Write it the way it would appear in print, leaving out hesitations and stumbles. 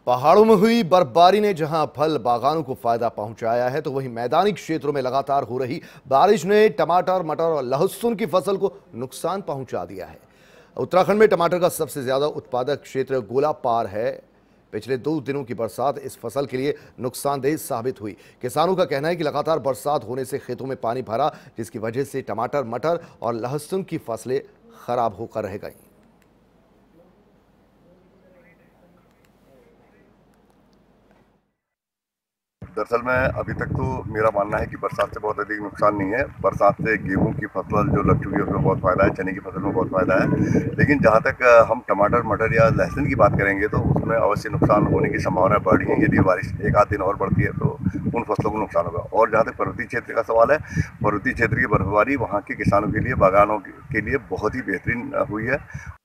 पहाड़ों में हुई बर्फबारी ने जहां फल बागानों को फायदा पहुंचाया है, तो वहीं मैदानी क्षेत्रों में लगातार हो रही बारिश ने टमाटर, मटर और लहसुन की फसल को नुकसान पहुंचा दिया है। उत्तराखंड में टमाटर का सबसे ज्यादा उत्पादक क्षेत्र गोलापार है। पिछले 2 दिनों की बरसात इस फसल के लिए नुकसानदेह साबित हुई। किसानों का कहना है कि लगातार बरसात होने से खेतों में पानी भरा, जिसकी वजह से टमाटर, मटर और लहसुन की फसलें खराब होकर रह गई। दरअसल में अभी तक तो मेरा मानना है कि बरसात से बहुत अधिक नुकसान नहीं है। बरसात से गेहूं की फसल जो लग चुकी है उसमें बहुत फायदा है, चने की फसल में बहुत फायदा है। लेकिन जहां तक हम टमाटर, मटर या लहसुन की बात करेंगे तो उसमें अवश्य नुकसान होने की संभावना बढ़ रही है। यदि बारिश एक आध दिन और बढ़ती है तो उन फसलों को नुकसान होगा। और जहाँ तक पर्वतीय क्षेत्र का सवाल है, पर्वतीय क्षेत्र की बर्फबारी वहाँ के किसानों के लिए, बागानों के लिए बहुत ही बेहतरीन हुई है